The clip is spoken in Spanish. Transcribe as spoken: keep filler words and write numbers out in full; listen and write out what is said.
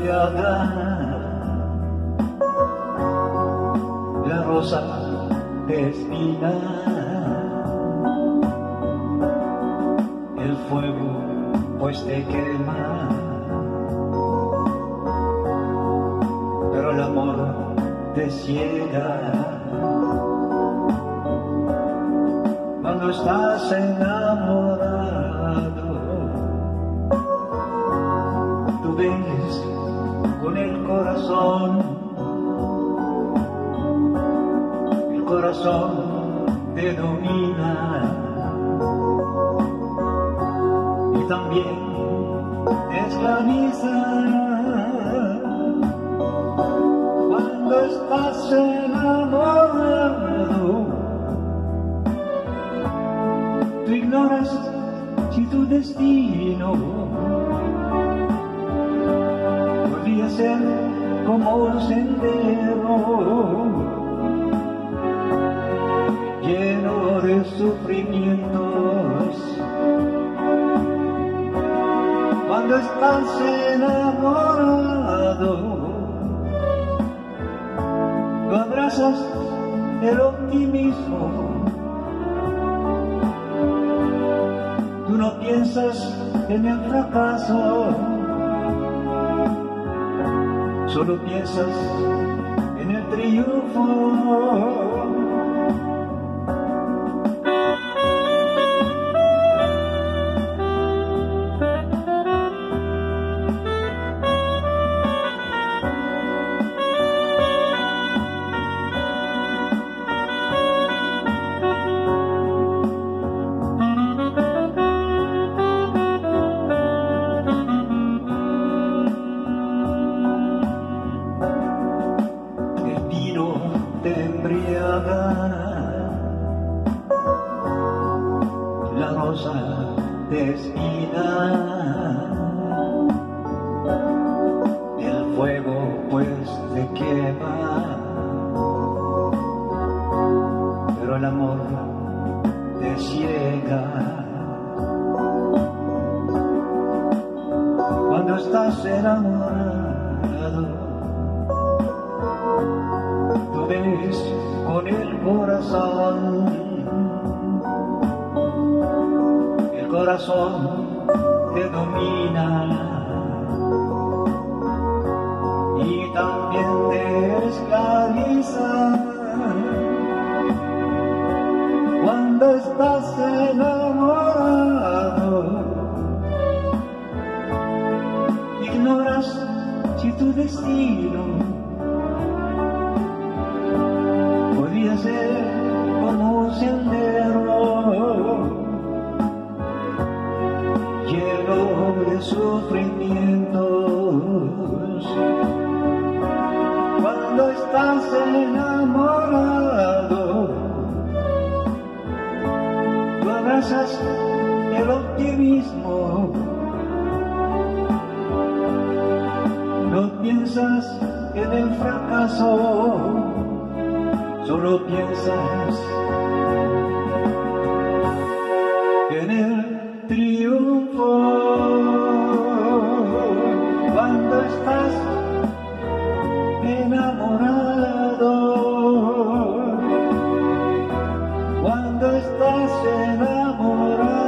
embriaga la rosa de espina, el fuego pues te quema, pero el amor te ciega. Cuando estás enamorado, tú ves con el corazón, el corazón te domina y también te esclaviza. Cuando estás enamorado, tú ignoras si tu destino podría ser como un sendero lleno de sufrimientos. Cuando estás enamorado, tú abrazas el optimismo. Tú no piensas en el fracaso, solo piensas en el triunfo. Te embriaga la rosa de espina, el fuego pues te quema, pero el amor te ciega. Cuando estás enamorado, tú ves con el corazón, el corazón te domina y también te esclaviza. Cuando estás enamorado, ignoras si tu destino podría ser como un sendero lleno de sufrimientos. Cuando estás enamorado, tú abrazas el optimismo. No piensas en el fracaso, solo piensas en el triunfo. Cuando estás enamorado, cuando estás enamorado.